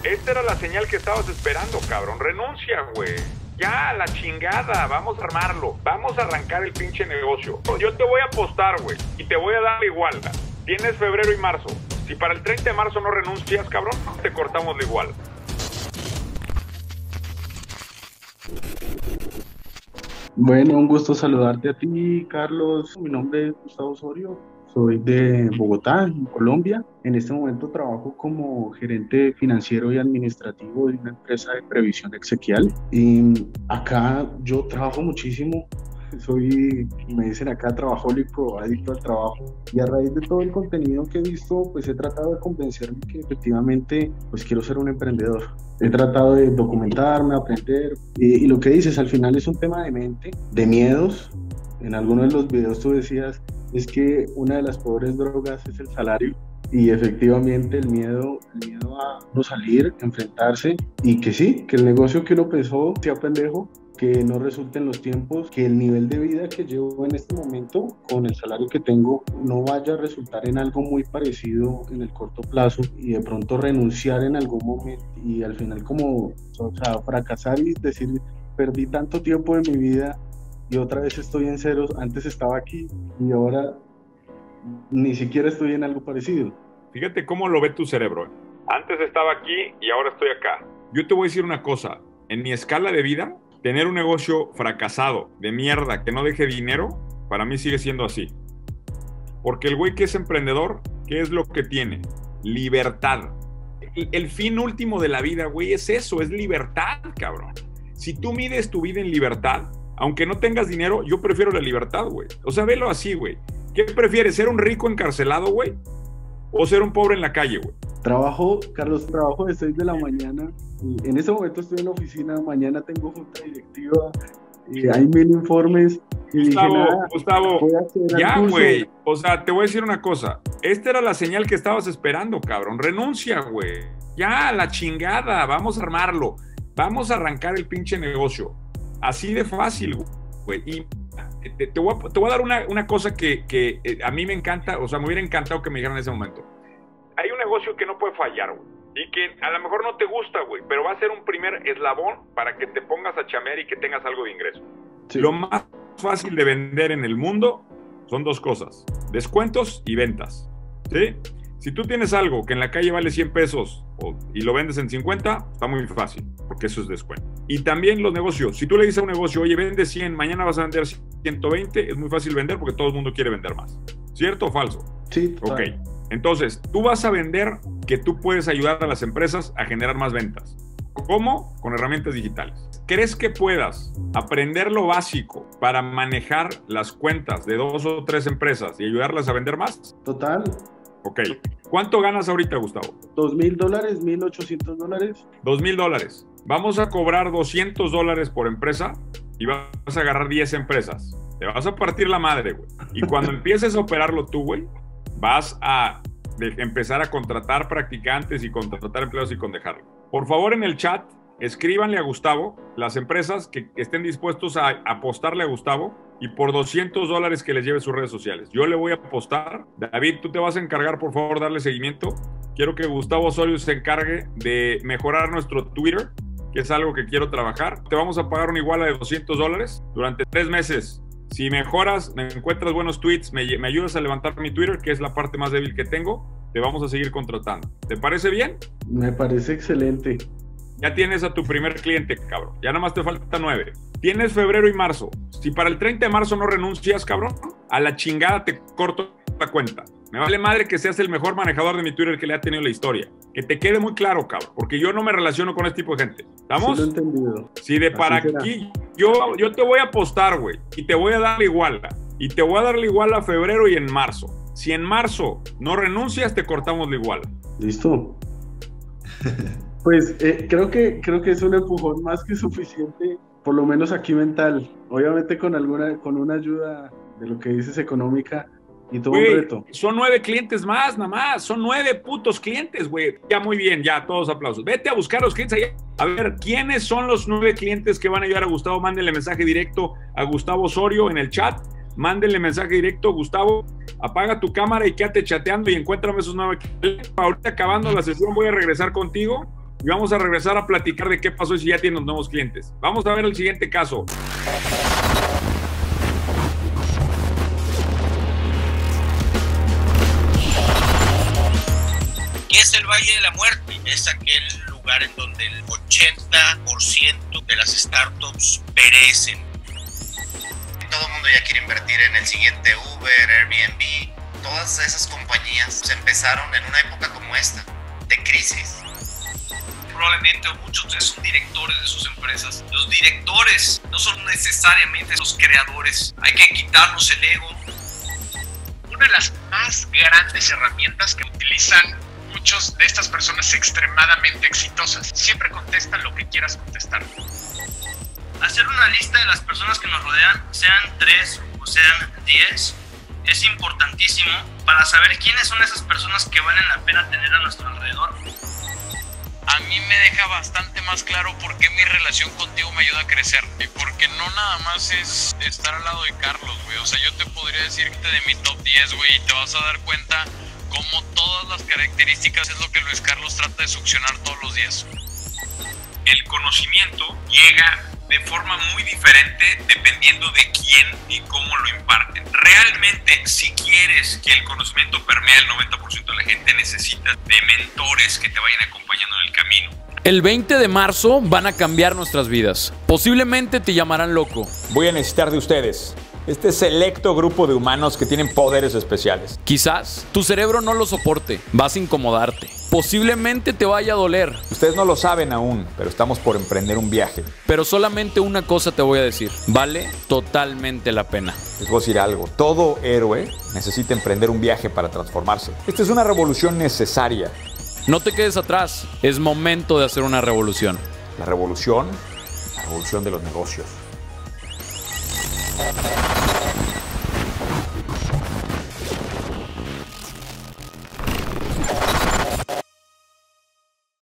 Esta era la señal que estabas esperando, cabrón. Renuncia, güey. Ya, la chingada. Vamos a armarlo. Vamos a arrancar el pinche negocio. Yo te voy a apostar, güey. Y te voy a dar igual. Tienes febrero y marzo. Si para el 30 de marzo no renuncias, cabrón, te cortamos la igual. Bueno, un gusto saludarte a ti, Carlos. Mi nombre es Gustavo Osorio. Soy de Bogotá, en Colombia. En este momento trabajo como gerente financiero y administrativo de una empresa de previsión exequial. Y acá yo trabajo muchísimo. Me dicen acá, trabajólico, adicto al trabajo. Y a raíz de todo el contenido que he visto, pues he tratado de convencerme que efectivamente, pues quiero ser un emprendedor. He tratado de documentarme, aprender. Y lo que dices, al final es un tema de mente, de miedos. En alguno de los videos tú decías, es que una de las peores drogas es el salario. Y efectivamente el miedo a no salir, enfrentarse, y que sí, que el negocio que uno pensó sea pendejo, que no resulten los tiempos, que el nivel de vida que llevo en este momento con el salario que tengo no vaya a resultar en algo muy parecido en el corto plazo, y de pronto renunciar en algún momento y al final fracasar y decir, perdí tanto tiempo de mi vida y otra vez estoy en ceros, antes estaba aquí y ahora ni siquiera estoy en algo parecido. Fíjate cómo lo ve tu cerebro. Antes estaba aquí y ahora estoy acá. Yo te voy a decir una cosa. En mi escala de vida, tener un negocio fracasado, de mierda, que no deje dinero, para mí sigue siendo así. Porque el güey que es emprendedor, ¿qué es lo que tiene? Libertad. El fin último de la vida, güey, es eso, es libertad, cabrón. Si tú mides tu vida en libertad, aunque no tengas dinero, yo prefiero la libertad, güey. O sea, velo así, güey. ¿Qué prefieres, ser un rico encarcelado, güey? ¿O ser un pobre en la calle, güey? Carlos, trabajo de 6 de la mañana. Y en ese momento estoy en la oficina, mañana tengo junta directiva, y hay 1000 informes. Y Gustavo, voy a hacer ya, curso. güey. O sea, te voy a decir una cosa. Esta era la señal que estabas esperando, cabrón. Renuncia, güey. Ya, la chingada. Vamos a armarlo. Vamos a arrancar el pinche negocio. Así de fácil, güey. Y te voy a dar una cosa que a mí me encanta, o sea, me hubiera encantado que me dijeran en ese momento. Hay un negocio que no puede fallar, güey. Y que a lo mejor no te gusta, güey, pero va a ser un primer eslabón para que te pongas a chamear y que tengas algo de ingreso. Sí. Lo más fácil de vender en el mundo son dos cosas: descuentos y ventas, ¿sí? Si tú tienes algo que en la calle vale 100 pesos y lo vendes en 50, está muy fácil, porque eso es descuento. Y también los negocios. Si tú le dices a un negocio, oye, vende 100, mañana vas a vender 120, es muy fácil vender porque todo el mundo quiere vender más. ¿Cierto o falso? Sí. Ok. Entonces, tú vas a vender que tú puedes ayudar a las empresas a generar más ventas. ¿Cómo? Con herramientas digitales. ¿Crees que puedas aprender lo básico para manejar las cuentas de 2 o 3 empresas y ayudarlas a vender más? Total. Ok. ¿Cuánto ganas ahorita, Gustavo? $2,000, $1,800. $2,000. Vamos a cobrar $200 por empresa y vas a agarrar 10 empresas. Te vas a partir la madre, güey. Y cuando empieces a operarlo tú, güey, vas a empezar a contratar practicantes y contratar empleados y con dejarlo. Por favor, en el chat, escríbanle a Gustavo las empresas que estén dispuestos a apostarle a Gustavo y por $200 que les lleve sus redes sociales. Yo le voy a apostar. David, tú te vas a encargar, por favor, darle seguimiento. Quiero que Gustavo Osorio se encargue de mejorar nuestro Twitter, que es algo que quiero trabajar. Te vamos a pagar una iguala de $200 durante 3 meses. Si mejoras, me encuentras buenos tweets, me ayudas a levantar mi Twitter, que es la parte más débil que tengo, te vamos a seguir contratando. ¿Te parece bien? Me parece excelente. Ya tienes a tu primer cliente, cabrón. Ya nada más te faltan 9. Tienes febrero y marzo. Si para el 30 de marzo no renuncias, cabrón, a la chingada te corto la cuenta. Me vale madre que seas el mejor manejador de mi Twitter que le ha tenido la historia. Que te quede muy claro, cabrón, porque yo no me relaciono con este tipo de gente. ¿Estamos? Sí, lo he entendido. Si de para aquí, yo te voy a apostar, güey, y te voy a dar la iguala. Y te voy a dar la iguala a febrero y en marzo. Si en marzo no renuncias, te cortamos la iguala. Listo. Pues creo que es un empujón más que suficiente, por lo menos aquí mental. Obviamente con una ayuda de lo que dices económica y todo un reto. Son 9 clientes más, nada más. Son 9 putos clientes, güey. Ya muy bien, ya, todos aplausos. Vete a buscar a los clientes allá. A ver, ¿quiénes son los 9 clientes que van a ayudar a Gustavo? Mándenle mensaje directo a Gustavo Osorio en el chat. Mándenle mensaje directo, Gustavo, apaga tu cámara y quédate chateando y encuéntrame esos 9 clientes. Ahorita acabando la sesión voy a regresar contigo y vamos a regresar a platicar de qué pasó y si ya tienen los nuevos clientes. Vamos a ver el siguiente caso. ¿Qué es el Valle de la Muerte? Es aquel lugar en donde el 80% de las startups perecen. Todo el mundo ya quiere invertir en el siguiente Uber, Airbnb. Todas esas compañías empezaron en una época como esta, de crisis. Probablemente muchos de ustedes son directores de sus empresas. Los directores no son necesariamente los creadores. Hay que quitarnos el ego. Una de las más grandes herramientas que utilizan muchos de estas personas extremadamente exitosas. Siempre contestan lo que quieras contestar. Hacer una lista de las personas que nos rodean, sean 3 o sean 10, es importantísimo para saber quiénes son esas personas que valen la pena tener a nuestro alrededor. A mí me deja bastante más claro por qué mi relación contigo me ayuda a crecer. Y porque no nada más es estar al lado de Carlos, güey. O sea, yo te podría decir que de mi top 10, güey, y te vas a dar cuenta cómo todas las características es lo que Luis Carlos trata de succionar todos los días. El conocimiento llega de forma muy diferente dependiendo de quién y cómo lo imparten. Realmente, si quieres que el conocimiento permee al 90% de la gente, necesitas de mentores que te vayan acompañando en el camino. El 20 de marzo van a cambiar nuestras vidas. Posiblemente te llamarán loco. Voy a necesitar de ustedes. Este selecto grupo de humanos que tienen poderes especiales. Quizás tu cerebro no lo soporte, vas a incomodarte. Posiblemente te vaya a doler. Ustedes no lo saben aún, pero estamos por emprender un viaje. Pero solamente una cosa te voy a decir, vale totalmente la pena. Les voy a decir algo, todo héroe necesita emprender un viaje para transformarse. Esta es una revolución necesaria. No te quedes atrás, es momento de hacer una revolución. La revolución de los negocios.